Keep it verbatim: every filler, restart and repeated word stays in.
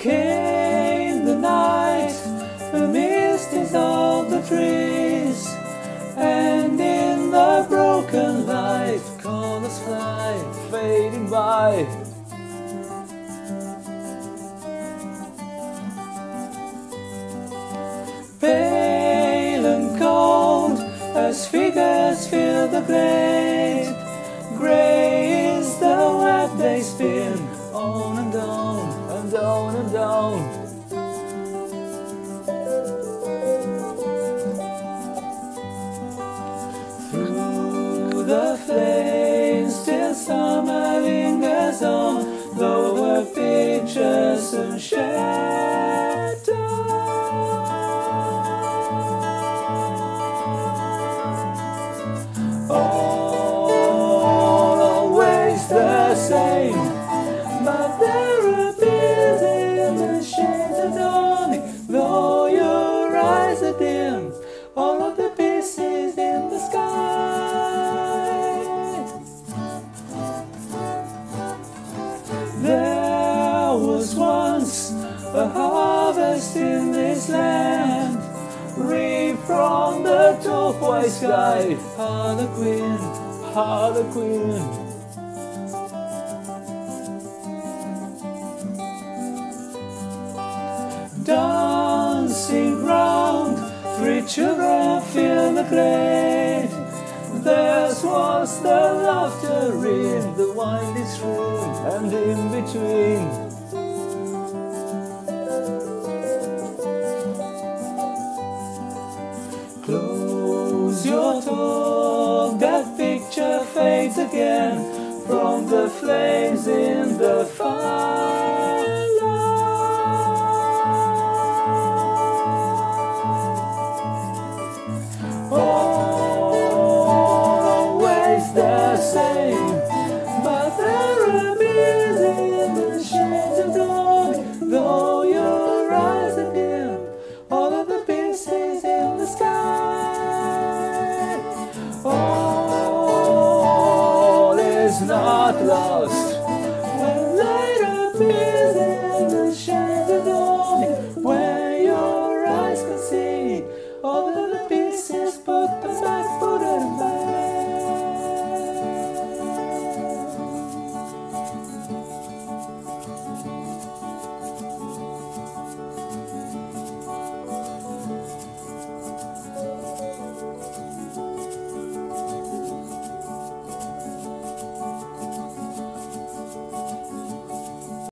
Came the night, the mist is of the trees, and in the broken light colors fly, fading by. Pale and cold as figures fill the glade, grey is the web they spin, on and on and on and on. Through the flames still summer lingers on, though her pictures and shadows all always the same. But there appears in the shades of dawning, though your eyes are dim, all of the pieces in the sky. There was once a harvest in this land, reaped from the turquoise sky. Harlequin, Harlequin. Dancing round, three children fill the glade. Theirs was the laughter in the winding stream, and in between close your talk, that picture fades again from the flames in the firelight. Always the same, but there appears in the shades of dawn, though your eyes are dim, all of the pieces in the sky. All is not lost when light appears.